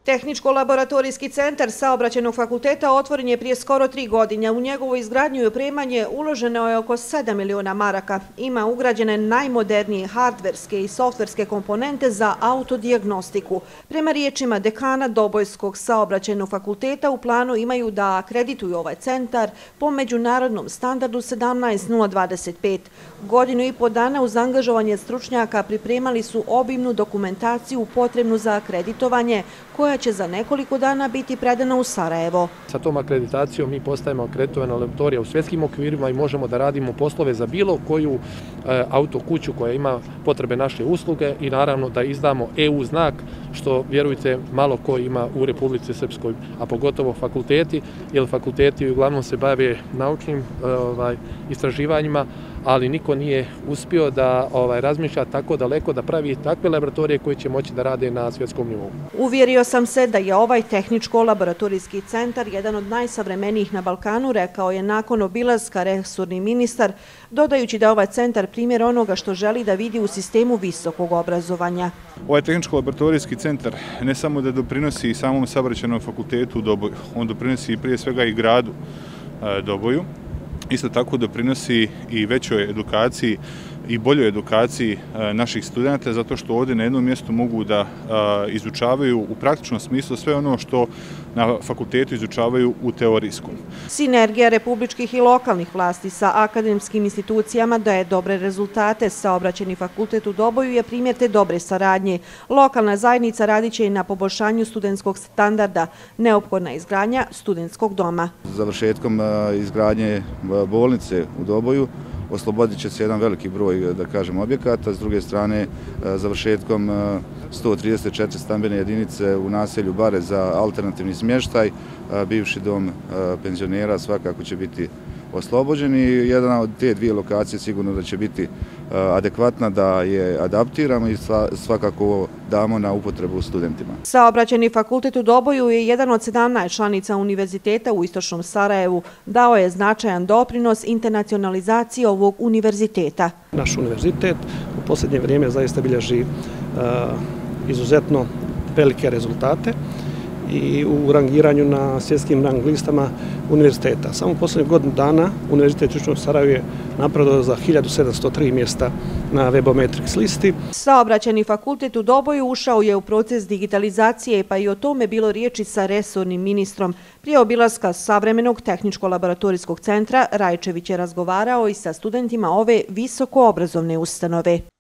Tehničko-laboratorijski centar Saobraćajnog fakulteta otvoren je prije skoro 3 godine. U njegovu izgradnju i opremanje uloženo je oko 7 miliona maraka. Ima ugrađene najmodernije hardverske i softverske komponente za autodijagnostiku. Prema riječima dekana Dobojskog Saobraćajnog fakulteta u planu imaju da akredituju ovaj centar po međunarodnom standardu 17025. Godinu i po dana uz angažovanje stručnjaka pripremali su obimnu dokumentaciju potrebnu za akreditovanje, koja će za nekoliko dana biti predana u Sarajevo. Sa tom akreditacijom mi postajemo akreditovana laboratorija u svjetskim okvirima i možemo da radimo poslove za bilo koju autokuću koja ima potrebe naše usluge i naravno da izdamo EU znak, što vjerujte malo ko ima u Republici Srpskoj, a pogotovo fakulteti, jer fakulteti uglavnom se bave naučnim istraživanjima, ali niko nije uspio da razmišlja tako daleko da pravi takve laboratorije koje će moći da rade na svjetskom nivou. Uvjerio sam se da je ovaj tehničko-laboratorijski centar jedan od najsavremenijih na Balkanu, rekao je nakon obilaska resorni ministar, dodajući da je ovaj centar primjer onoga što želi da vidi u sistemu visokog obrazovanja. Ovaj tehničko-laboratorijski centar ne samo da doprinosi samom Saobraćajnom fakultetu u Doboju, on doprinosi prije svega i gradu Doboju. Isto tako doprinosi i većoj edukaciji i boljoj edukaciji naših studenta, zato što ovdje na jednom mjestu mogu da izučavaju u praktičnom smislu sve ono što na fakultetu izučavaju u teorijskom. Sinergija republičkih i lokalnih vlasti sa akademskim institucijama daje dobre rezultate. Saobraćajni fakultet u Doboju je primjer te dobre saradnje. Lokalna zajednica radit će i na poboljšanju studentskog standarda, neophodna izgradnja studentskog doma. Završetkom izgradnje bolnice u Doboju oslobodit će se jedan veliki broj, da kažem, objekata. S druge strane, završetkom 134 stambene jedinice u naselju Bare za alternativni smještaj, bivši dom penzionera svakako će biti oslobođen i jedna od te dvije lokacije sigurno da će biti adekvatna, da je adaptiramo i svakako damo na upotrebu studentima. Saobraćajni fakultet u Doboju je jedan od 17 članica univerziteta u istočnom Sarajevu. Dao je značajan doprinos internacionalizaciji ovog univerziteta. Naš univerzitet u posljednje vrijeme zaista bilježi izuzetno velike rezultate i u rangiranju na svjetskim rang listama univerziteta. Samo u posljednjih godinu dana Univerzitet istočnog Sarajeva je napredovao za 1703 mjesta na Webometrics listi. Saobraćajni fakultet u Doboju ušao je u proces digitalizacije, pa i o tome bilo riječi sa resornim ministrom. Prije obilaska savremenog tehničko-laboratorijskog centra Rajčević je razgovarao i sa studentima ove visokoobrazovne ustanove.